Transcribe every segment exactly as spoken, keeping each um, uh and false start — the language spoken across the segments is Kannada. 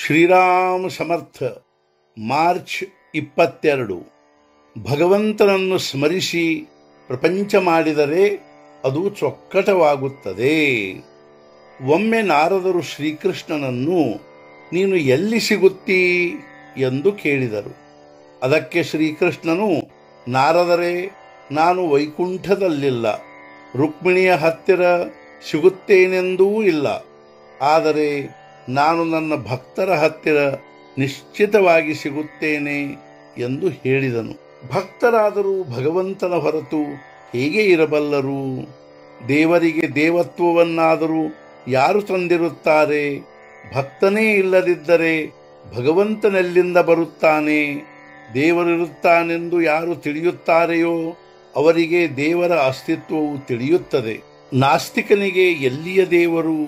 ಶ್ರೀರಾಮ ಸಮರ್ಥ ಮಾರ್ಚ್ ಇಪ್ಪತ್ತೆರಡು. ಭಗವಂತನನ್ನು ಸ್ಮರಿಸಿ ಪ್ರಪಂಚ ಮಾಡಿದರೆ ಅದು ಚೊಕ್ಕಟವಾಗುತ್ತದೆ. ಒಮ್ಮೆ ನಾರದರು ಶ್ರೀಕೃಷ್ಣನನ್ನು ನೀನು ಎಲ್ಲಿ ಸಿಗುತ್ತೀ ಎಂದು ಕೇಳಿದರು. ಅದಕ್ಕೆ ಶ್ರೀಕೃಷ್ಣನು, ನಾರದರೇ, ನಾನು ವೈಕುಂಠದಲ್ಲಿಲ್ಲ, ರುಕ್ಮಿಣಿಯ ಹತ್ತಿರ ಸಿಗುತ್ತೇನೆಂದೂ ಇಲ್ಲ. ಆದರೆ ನಾನು ನನ್ನ ಭಕ್ತರ ಹತ್ತಿರ ನಿಶ್ಚಿತವಾಗಿ ಸಿಗುತ್ತೇನೆ ಎಂದು ಹೇಳಿದನು. ಭಕ್ತರಾದರೂ ಭಗವಂತನ ಹೊರತು ಹೇಗೆ ಇರಬಲ್ಲರು? ದೇವರಿಗೆ ದೇವತ್ವವನ್ನಾದರೂ ಯಾರು ತಂದಿರುತ್ತಾರೆ? ಭಕ್ತನೇ ಇಲ್ಲದಿದ್ದರೆ ಭಗವಂತನೆಲ್ಲಿಂದ ಬರುತ್ತಾನೆ? ದೇವರಿರುತ್ತಾನೆಂದು ಯಾರು ತಿಳಿಯುತ್ತಾರೆಯೋ ಅವರಿಗೆ ದೇವರ ಅಸ್ತಿತ್ವವು ತಿಳಿಯುತ್ತದೆ. ನಾಸ್ತಿಕನಿಗೆ ಎಲ್ಲಿಯ ದೇವರು?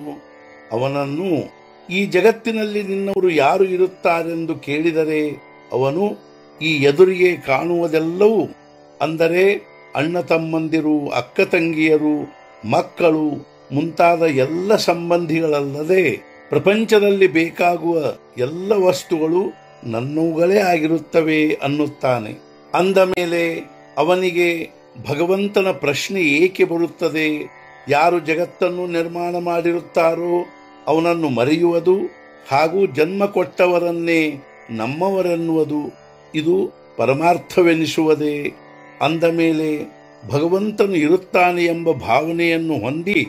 ಅವನನ್ನು ಈ ಜಗತ್ತಿನಲ್ಲಿ ನಿನ್ನವರು ಯಾರು ಇರುತ್ತಾರೆಂದು ಕೇಳಿದರೆ ಅವನು ಈ ಎದುರಿಗೆ ಕಾಣುವುದೆಲ್ಲವೂ, ಅಂದರೆ ಅಣ್ಣ ತಮ್ಮಂದಿರು, ಅಕ್ಕ ತಂಗಿಯರು, ಮಕ್ಕಳು ಮುಂತಾದ ಎಲ್ಲ ಸಂಬಂಧಿಗಳಲ್ಲದೆ ಪ್ರಪಂಚದಲ್ಲಿ ಬೇಕಾಗುವ ಎಲ್ಲ ವಸ್ತುಗಳು ನನ್ನವುಗಳೇ ಆಗಿರುತ್ತವೆ ಅನ್ನುತ್ತಾನೆ. ಅಂದ ಮೇಲೆ ಅವನಿಗೆ ಭಗವಂತನ ಪ್ರಶ್ನೆ ಏಕೆ ಬರುತ್ತದೆ? ಯಾರು ಜಗತ್ತನ್ನು ನಿರ್ಮಾಣ ಮಾಡಿರುತ್ತಾರೋ ಅವನನ್ನು ಮರೆಯುವುದು ಹಾಗೂ ಜನ್ಮ ಕೊಟ್ಟವರನ್ನೇ ನಮ್ಮವರೆನ್ನುವುದು ಇದು ಪರಮಾರ್ಥವೆನಿಸುವುದೇ? ಅಂದ ಮೇಲೆ ಭಗವಂತನು ಇರುತ್ತಾನೆ ಎಂಬ ಭಾವನೆಯನ್ನು ಹೊಂದಿ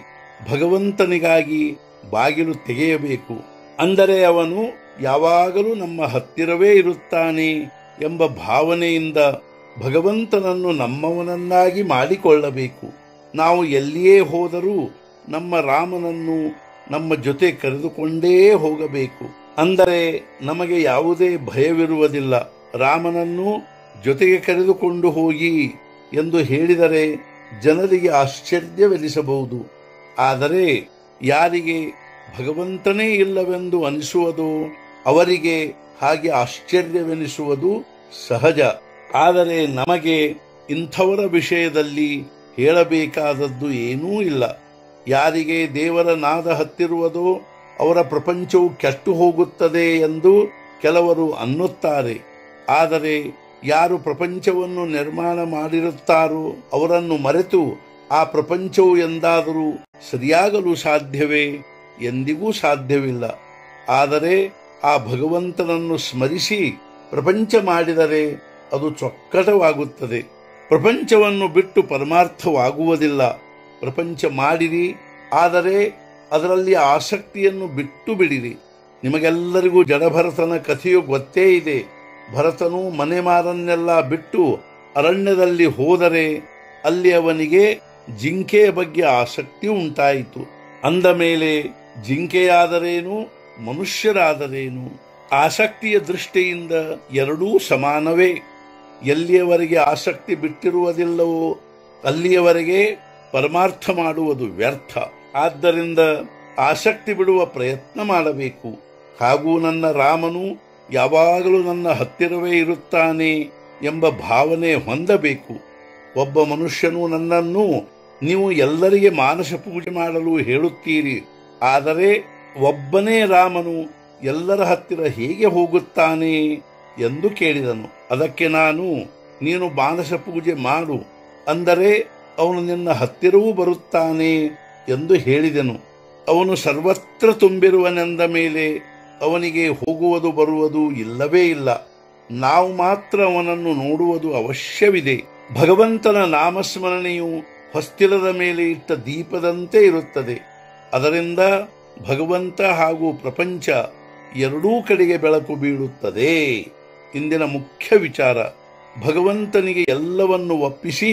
ಭಗವಂತನಿಗಾಗಿ ಬಾಗಿಲು ತೆಗೆಯಬೇಕು. ಅಂದರೆ ಅವನು ಯಾವಾಗಲೂ ನಮ್ಮ ಹತ್ತಿರವೇ ಇರುತ್ತಾನೆ ಎಂಬ ಭಾವನೆಯಿಂದ ಭಗವಂತನನ್ನು ನಮ್ಮವನನ್ನಾಗಿ ಮಾಡಿಕೊಳ್ಳಬೇಕು. ನಾವು ಎಲ್ಲಿಯೇ ಹೋದರೂ ನಮ್ಮ ರಾಮನನ್ನು ನಮ್ಮ ಜೊತೆ ಕರೆದುಕೊಂಡೇ ಹೋಗಬೇಕು. ಅಂದರೆ ನಮಗೆ ಯಾವುದೇ ಭಯವಿರುವುದಿಲ್ಲ. ರಾಮನನ್ನು ಜೊತೆಗೆ ಕರೆದುಕೊಂಡು ಹೋಗಿ ಎಂದು ಹೇಳಿದರೆ ಜನರಿಗೆ ಆಶ್ಚರ್ಯವೆನಿಸಬಹುದು. ಆದರೆ ಯಾರಿಗೆ ಭಗವಂತನೇ ಇಲ್ಲವೆಂದು ಅನಿಸುವುದೋ ಅವರಿಗೆ ಹಾಗೆ ಆಶ್ಚರ್ಯವೆನಿಸುವುದು ಸಹಜ. ಆದರೆ ನಮಗೆ ಇಂಥವರ ವಿಷಯದಲ್ಲಿ ಹೇಳಬೇಕಾದದ್ದು ಏನೂ ಇಲ್ಲ. ಯಾರಿಗೆ ದೇವರ ನಾದ ಹತ್ತಿರುವುದೋ ಅವರ ಪ್ರಪಂಚವು ಕೆಟ್ಟು ಹೋಗುತ್ತದೆ ಎಂದು ಕೆಲವರು ಅನ್ನುತ್ತಾರೆ. ಆದರೆ ಯಾರು ಪ್ರಪಂಚವನ್ನು ನಿರ್ಮಾಣ ಮಾಡಿರುತ್ತಾರೋ ಅವರನ್ನು ಮರೆತು ಆ ಪ್ರಪಂಚವು ಎಂದಾದರೂ ಸರಿಯಾಗಲು ಸಾಧ್ಯವೇ? ಎಂದಿಗೂ ಸಾಧ್ಯವಿಲ್ಲ. ಆದರೆ ಆ ಭಗವಂತನನ್ನು ಸ್ಮರಿಸಿ ಪ್ರಪಂಚ ಮಾಡಿದರೆ ಅದು ಚೊಕ್ಕಟವಾಗುತ್ತದೆ. ಪ್ರಪಂಚವನ್ನು ಬಿಟ್ಟು ಪರಮಾರ್ಥವಾಗುವುದಿಲ್ಲ. ಪ್ರಪಂಚ ಮಾಡಿರಿ, ಆದರೆ ಅದರಲ್ಲಿ ಆಸಕ್ತಿಯನ್ನು ಬಿಟ್ಟು ಬಿಡಿರಿ. ನಿಮಗೆಲ್ಲರಿಗೂ ಜಡಭರತನ ಕಥೆಯು ಗೊತ್ತೇ ಇದೆ. ಭರತನು ಮನೆ ಮಾರನ್ನೆಲ್ಲ ಬಿಟ್ಟು ಅರಣ್ಯದಲ್ಲಿ ಹೋದರೆ ಅಲ್ಲಿ ಅವನಿಗೆ ಜಿಂಕೆಯ ಬಗ್ಗೆ ಆಸಕ್ತಿ ಉಂಟಾಯಿತು. ಅಂದ ಮೇಲೆ ಜಿಂಕೆಯಾದರೇನು, ಮನುಷ್ಯರಾದರೇನು? ಆಸಕ್ತಿಯ ದೃಷ್ಟಿಯಿಂದ ಎರಡೂ ಸಮಾನವೇ. ಎಲ್ಲಿಯವರೆಗೆ ಆಸಕ್ತಿ ಬಿಟ್ಟಿರುವುದಿಲ್ಲವೋ ಅಲ್ಲಿಯವರೆಗೆ ಪರಮಾರ್ಥ ಮಾಡುವುದು ವ್ಯರ್ಥ. ಆದ್ದರಿಂದ ಆಸಕ್ತಿ ಬಿಡುವ ಪ್ರಯತ್ನ ಮಾಡಬೇಕು. ಹಾಗೂ ನನ್ನ ರಾಮನು ಯಾವಾಗಲೂ ನನ್ನ ಹತ್ತಿರವೇ ಇರುತ್ತಾನೆ ಎಂಬ ಭಾವನೆ ಹೊಂದಬೇಕು. ಒಬ್ಬ ಮನುಷ್ಯನು ನನ್ನನ್ನು ನೀವು ಎಲ್ಲರಿಗೆ ಮಾನಸ ಪೂಜೆ ಮಾಡಲು ಹೇಳುತ್ತೀರಿ, ಆದರೆ ಒಬ್ಬನೇ ರಾಮನು ಎಲ್ಲರ ಹತ್ತಿರ ಹೇಗೆ ಹೋಗುತ್ತಾನೆ ಎಂದು ಕೇಳಿದನು. ಅದಕ್ಕೆ ನಾನು, ನೀನು ಮಾನಸ ಪೂಜೆ ಮಾಡು, ಅಂದರೆ ಅವನು ನಿನ್ನ ಹತ್ತಿರವೂ ಬರುತ್ತಾನೆ ಎಂದು ಹೇಳಿದೆನು. ಅವನು ಸರ್ವತ್ರ ತುಂಬಿರುವನೆಂದ ಮೇಲೆ ಅವನಿಗೆ ಹೋಗುವುದು ಬರುವುದು ಇಲ್ಲವೇ ಇಲ್ಲ. ನಾವು ಮಾತ್ರ ಅವನನ್ನು ನೋಡುವುದು ಅವಶ್ಯವಿದೆ. ಭಗವಂತನ ನಾಮಸ್ಮರಣೆಯು ಹೊಸ್ತಿಲದ ಮೇಲೆ ಇಟ್ಟ ದೀಪದಂತೆ ಇರುತ್ತದೆ. ಅದರಿಂದ ಭಗವಂತ ಹಾಗೂ ಪ್ರಪಂಚ ಎರಡೂ ಕಡೆಗೆ ಬೆಳಕು ಬೀಳುತ್ತದೆ. ಇಂದಿನ ಮುಖ್ಯ ವಿಚಾರ, ಭಗವಂತನಿಗೆ ಎಲ್ಲವನ್ನು ಒಪ್ಪಿಸಿ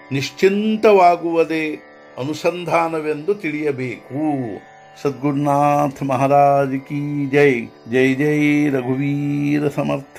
ನಿಶ್ಚಿಂತವಾಗುವುದೇ ಅನುಸಂಧಾನವೆಂದು ತಿಳಿಯಬೇಕು. ಸದ್ಗುರುನಾಥ ಮಹಾರಾಜ್ ಕಿ ಜೈ. ಜೈ ಜೈ ರಘುವೀರ ಸಮರ್ಥ.